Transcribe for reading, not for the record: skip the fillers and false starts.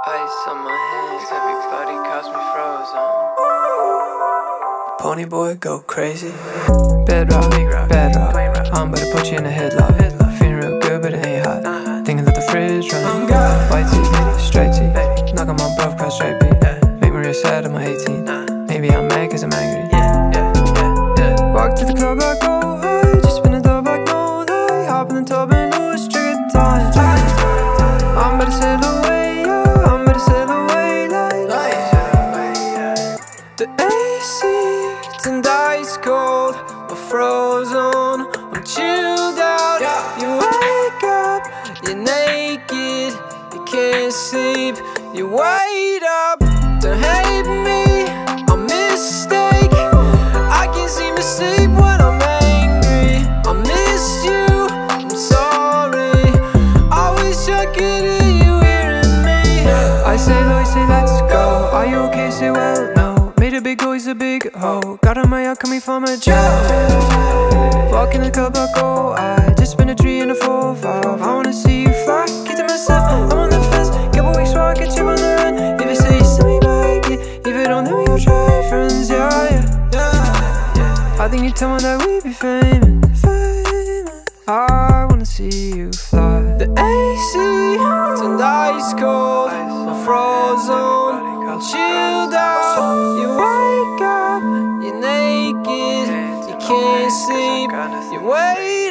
Ice on my hands, everybody calls me Frozone. Ponyboy, go crazy. Bedrock, I'm about to put you in a headlock. Feeling real good, but it ain't hot. Thinking that the fridge running. White tee, straight tee. Knock on my bluff, cross straight beat. Make me real sad, I'm 18. Maybe I'm mad cause I'm angry. Walk to the club like oh hi. Just spin a dub like no lie. Hop in the tub and lose trigger time. I'm about to sail away, yeah. I'm about to sail away like the AC turned ice cold. We're frozen, I'm chilled out. You wake up, you're naked. You can't sleep, you wait up. Don't hate me, a mistake. I can't seem to sleep when I'm angry. I miss you, I'm sorry. I wish I could hear you hearing me. I say low, you say let's go. Are you okay? Say well, no. Made a big hole, he's a big hoe. Got on my yacht coming from a jail. Walk in the club like oh I just spent a 3 and a 4-5. I wanna see you fly, keep to myself. I'm on the fence, couple weeks while I get you on the run. If you say you send me back, yeah. If you don't know you'll try friends, yeah. I think you tell me that we be famous. I wanna see you fly. The AC turned ice cold. I'm frozen, I'm chilled out. You wake up, you're naked. You can't sleep, you wait